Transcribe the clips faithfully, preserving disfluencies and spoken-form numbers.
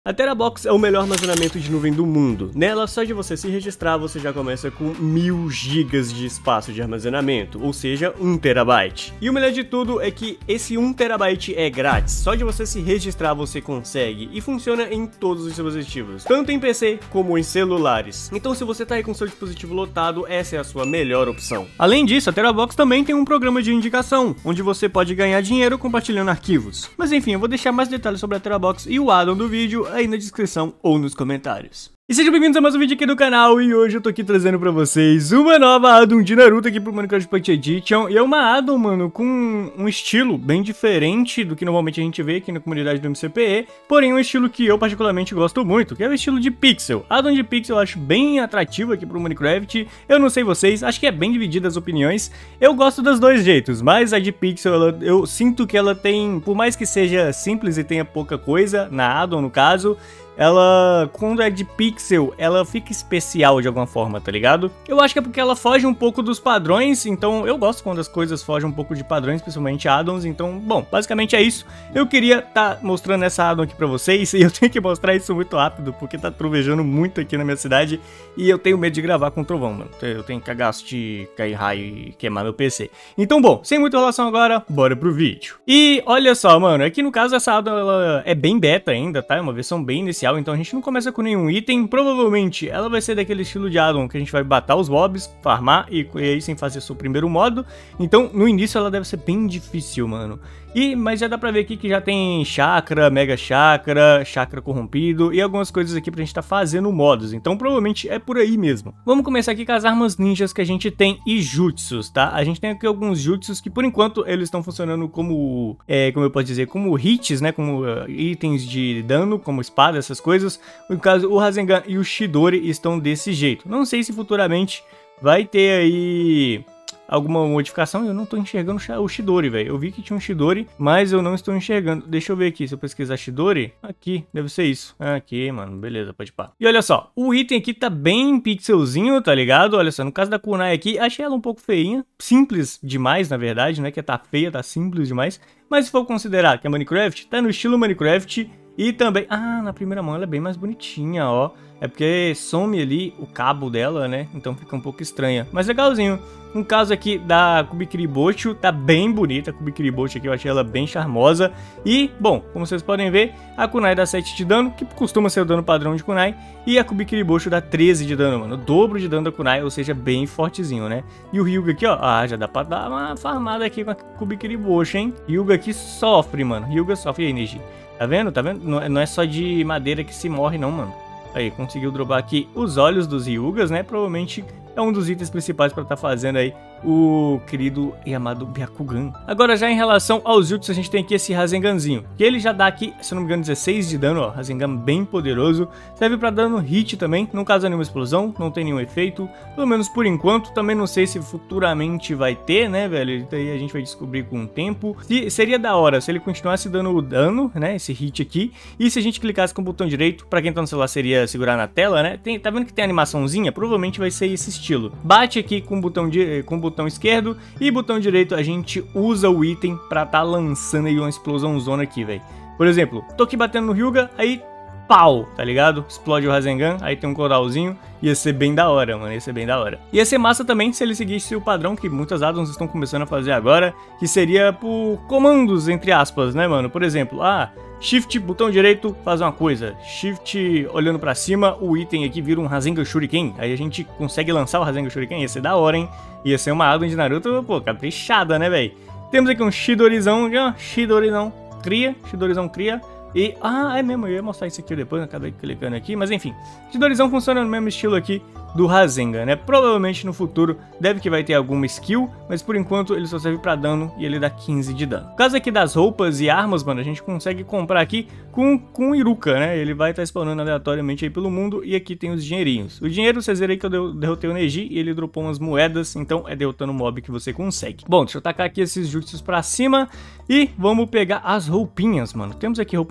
A Terabox é o melhor armazenamento de nuvem do mundo. Nela, só de você se registrar, você já começa com mil gigas de espaço de armazenamento, ou seja, um terabyte. E o melhor de tudo é que esse um terabyte é grátis. Só de você se registrar você consegue e funciona em todos os dispositivos, tanto em P C como em celulares. Então, se você tá aí com seu dispositivo lotado, essa é a sua melhor opção. Além disso, a Terabox também tem um programa de indicação, onde você pode ganhar dinheiro compartilhando arquivos. Mas enfim, eu vou deixar mais detalhes sobre a Terabox e o addon do vídeo aí na descrição ou nos comentários. E sejam bem-vindos a mais um vídeo aqui do canal, e hoje eu tô aqui trazendo pra vocês uma nova addon de Naruto aqui pro Minecraft Pocket Edition. E é uma addon, mano, com um estilo bem diferente do que normalmente a gente vê aqui na comunidade do M C P E, porém um estilo que eu particularmente gosto muito, que é o estilo de pixel. A addon de pixel eu acho bem atrativo aqui pro Minecraft. Eu não sei vocês, acho que é bem dividida as opiniões. Eu gosto dos dois jeitos, mas a de pixel ela, eu sinto que ela tem, por mais que seja simples e tenha pouca coisa, na addon no caso, ela, quando é de pixel, ela fica especial de alguma forma, tá ligado? Eu acho que é porque ela foge um pouco dos padrões, então eu gosto quando as coisas fogem um pouco de padrões, principalmente addons, então, bom, basicamente é isso. Eu queria tá mostrando essa addon aqui pra vocês, e eu tenho que mostrar isso muito rápido, porque tá trovejando muito aqui na minha cidade, e eu tenho medo de gravar com trovão, mano. Eu tenho cagaço de cair raio e queimar meu P C. Então, bom, sem muita relação agora, bora pro vídeo. E olha só, mano, aqui no caso essa addon, ela é bem beta ainda, tá? É uma versão bem inicial, então a gente não começa com nenhum item. Provavelmente ela vai ser daquele estilo de addon que a gente vai batar os mobs, farmar e, e aí sim fazer seu primeiro modo. Então no início ela deve ser bem difícil, mano. E, mas já dá pra ver aqui que já tem chakra, mega chakra, chakra corrompido e algumas coisas aqui pra gente tá fazendo modos. Então provavelmente é por aí mesmo. Vamos começar aqui com as armas ninjas que a gente tem e jutsus, tá? A gente tem aqui alguns jutsus que por enquanto eles estão funcionando como, é, como eu posso dizer, como hits, né? Como uh, itens de dano, como espada, essas coisas. No caso, o Rasengan e o Chidori estão desse jeito. Não sei se futuramente vai ter aí alguma modificação. Eu não tô enxergando o Chidori, velho. Eu vi que tinha um Chidori, mas eu não estou enxergando. Deixa eu ver aqui, se eu pesquisar Chidori. Aqui, deve ser isso. Aqui, mano, beleza, pode pá. E olha só, o item aqui tá bem pixelzinho, tá ligado? Olha só, no caso da kunai aqui, achei ela um pouco feinha. Simples demais, na verdade, né? Que tá feia, tá simples demais. Mas se for considerar que é Minecraft, tá no estilo Minecraft. E também, ah, na primeira mão ela é bem mais bonitinha, ó. É porque some ali o cabo dela, né? Então fica um pouco estranha, mas legalzinho. No caso aqui da Kubikiribocho, tá bem bonita a Kubikiribocho aqui, eu achei ela bem charmosa. E, bom, como vocês podem ver, a kunai dá sete de dano, que costuma ser o dano padrão de kunai. E a Kubikiribocho dá treze de dano, mano, o dobro de dano da kunai, ou seja, bem fortezinho, né? E o Hyuga aqui, ó, ah, já dá pra dar uma farmada aqui com a Kubikiribocho, hein? Hyuga aqui sofre, mano, Hyuga sofre. E aí, Neji? Tá vendo? Tá vendo? Não é só de madeira que se morre, não, mano. Aí, conseguiu dropar aqui os olhos dos Hyugas, né? Provavelmente é um dos itens principais para estar tá fazendo aí o querido e amado Byakugan. Agora, já em relação aos jutsus, a gente tem aqui esse Rasenganzinho, que ele já dá aqui, se não me engano, dezesseis de dano, ó. Rasengan bem poderoso. Serve para dano hit também, não causa nenhuma explosão, não tem nenhum efeito. Pelo menos por enquanto, também não sei se futuramente vai ter, né, velho? Daí a gente vai descobrir com o tempo. Se, seria da hora se ele continuasse dando o dano, né, esse hit aqui. E se a gente clicasse com o botão direito, para quem tá no celular seria segurar na tela, né? Tem, tá vendo que tem animaçãozinha? Provavelmente vai ser esse estilo. Bate aqui com o botão, de, com o botão esquerdo e botão direito a gente usa o item pra tá lançando aí uma explosão zona aqui, velho. Por exemplo, tô aqui batendo no Hyuga, aí pau, tá ligado? Explode o Rasengan, aí tem um coralzinho. Ia ser bem da hora, mano, ia ser bem da hora. Ia ser massa também se ele seguisse o padrão que muitas addons estão começando a fazer agora, que seria por comandos, entre aspas, né, mano? Por exemplo, ah, Shift, botão direito, faz uma coisa. Shift, olhando pra cima, o item aqui vira um Rasengan Shuriken. Aí a gente consegue lançar o Rasengan Shuriken, ia ser da hora, hein? Ia ser uma addon de Naruto, pô, caprichada, né, velho? Temos aqui um Shidorizão, já, Shidorizão cria, Shidorizão cria. E, ah, é mesmo, eu ia mostrar isso aqui depois, acabei clicando aqui, mas enfim, Shidorizão funciona no mesmo estilo aqui do Rasengan, né? Provavelmente no futuro deve que vai ter alguma skill, mas por enquanto ele só serve pra dano e ele dá quinze de dano. No caso aqui das roupas e armas, mano, a gente consegue comprar aqui com, com o Iruka, né? Ele vai estar tá spawnando aleatoriamente aí pelo mundo e aqui tem os dinheirinhos. O dinheiro, vocês viram aí que eu derrotei o Neji e ele dropou umas moedas, então é derrotando o mob que você consegue. Bom, deixa eu tacar aqui esses jutsus pra cima e vamos pegar as roupinhas, mano. Temos aqui roupa de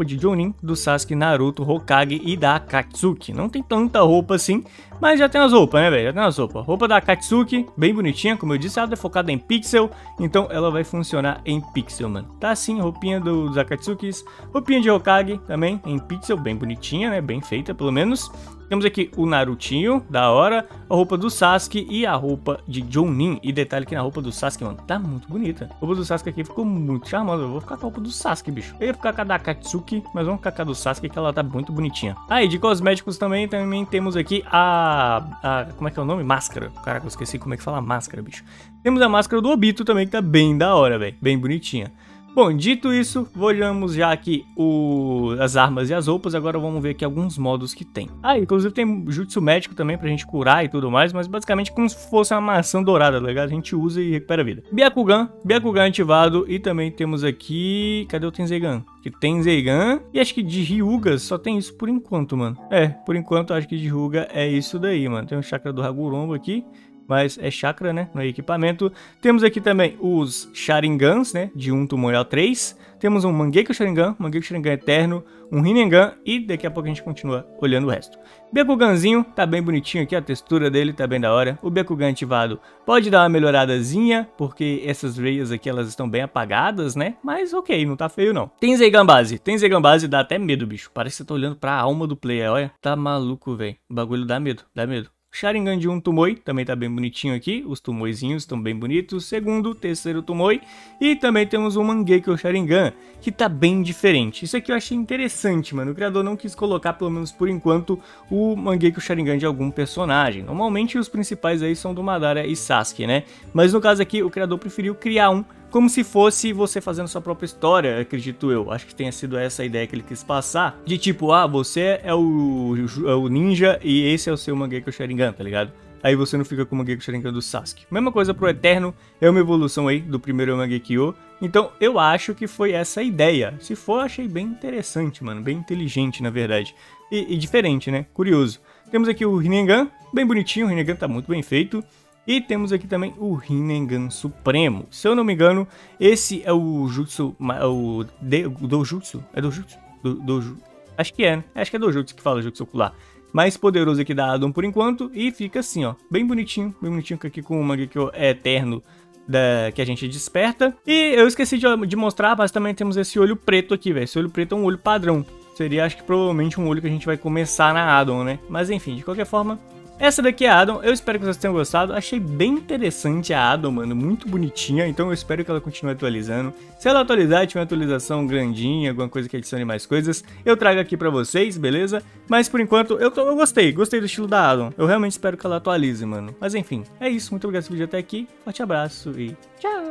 de Jounin, do Sasuke, Naruto, Hokage e da Akatsuki. Não tem tanta roupa assim, mas já tem as roupas, né, velho? Já tem as roupas. Roupa da Akatsuki, bem bonitinha, como eu disse, ela é focada em pixel, então ela vai funcionar em pixel, mano. Tá assim, roupinha do, dos Akatsukis, roupinha de Hokage também, em pixel, bem bonitinha, né? Bem feita, pelo menos. Temos aqui o Narutinho, da hora, a roupa do Sasuke e a roupa de Jounin. E detalhe que na roupa do Sasuke, mano, tá muito bonita. A roupa do Sasuke aqui ficou muito charmosa. Eu vou ficar com a roupa do Sasuke, bicho. Eu ia ficar com a da Akatsuki, mas vamos ficar com a do Sasuke, que ela tá muito bonitinha. Aí, ah, de cosméticos também, também temos aqui a, a... Como é que é o nome? Máscara. Caraca, eu esqueci como é que fala máscara, bicho. Temos a máscara do Obito também, que tá bem da hora, velho. Bem bonitinha. Bom, dito isso, olhamos já aqui o, as armas e as roupas, agora vamos ver aqui alguns modos que tem. Ah, inclusive tem jutsu médico também pra gente curar e tudo mais, mas basicamente como se fosse uma maçã dourada, tá ligado? A gente usa e recupera a vida. Byakugan, Byakugan ativado e também temos aqui... Cadê o Tenzeigan? Que Tenzeigan e acho que de Hyugas só tem isso por enquanto, mano. É, por enquanto acho que de Hyuga é isso daí, mano. Tem o chakra do Hagurombo aqui. Mas é chakra, né? No equipamento. Temos aqui também os Sharingans, né? De um Tomoe ao três. Temos um Mangekyo Sharingan, Mangekyo Sharingan Eterno, um Rinnegan e daqui a pouco a gente continua olhando o resto. Byakuganzinho, tá bem bonitinho aqui, a textura dele tá bem da hora. O Byakugan ativado pode dar uma melhoradazinha, porque essas veias aqui elas estão bem apagadas, né? Mas ok, não tá feio não. Tenzeigan base, Tenzeigan base dá até medo, bicho. Parece que você tá olhando pra alma do player, olha. Tá maluco, velho. O bagulho dá medo, dá medo. Sharingan de um Tomoe, também tá bem bonitinho aqui, os Tomoezinhos estão bem bonitos, segundo, terceiro Tomoe, e também temos o Mangekyo Sharingan, que tá bem diferente. Isso aqui eu achei interessante, mano, o criador não quis colocar, pelo menos por enquanto, o Mangekyo Sharingan de algum personagem. Normalmente os principais aí são do Madara e Sasuke, né, mas no caso aqui o criador preferiu criar um como se fosse você fazendo sua própria história, acredito eu. Acho que tenha sido essa a ideia que ele quis passar. De tipo, ah, você é o, é o ninja e esse é o seu Mangekyo Sharingan, tá ligado? Aí você não fica com o Mangekyo Sharingan do Sasuke. Mesma coisa pro Eterno, é uma evolução aí do primeiro Mangekyo. Então eu acho que foi essa a ideia. Se for, achei bem interessante, mano. Bem inteligente, na verdade. E, e diferente, né? Curioso. Temos aqui o Rinnegan, bem bonitinho. O Rinnegan tá muito bem feito. E temos aqui também o Rinnegan Supremo. Se eu não me engano, esse é o Jutsu... O Dojutsu? É Dojutsu? Do, do, acho que é, né? Acho que é Dojutsu que fala Jutsu ocular. Mais poderoso aqui da Adam por enquanto. E fica assim, ó. Bem bonitinho. Bem bonitinho aqui com o Mangekyo Eterno da, que a gente desperta. E eu esqueci de, de mostrar, mas também temos esse olho preto aqui, velho. Esse olho preto é um olho padrão. Seria, acho que provavelmente um olho que a gente vai começar na Adam, né? Mas enfim, de qualquer forma... Essa daqui é a Adam, eu espero que vocês tenham gostado, achei bem interessante a Adam, mano, muito bonitinha, então eu espero que ela continue atualizando. Se ela atualizar, tiver uma atualização grandinha, alguma coisa que adicione mais coisas, eu trago aqui pra vocês, beleza? Mas por enquanto, eu, tô, eu gostei, gostei do estilo da Adam, eu realmente espero que ela atualize, mano. Mas enfim, é isso, muito obrigado por assistir até aqui, forte abraço e tchau!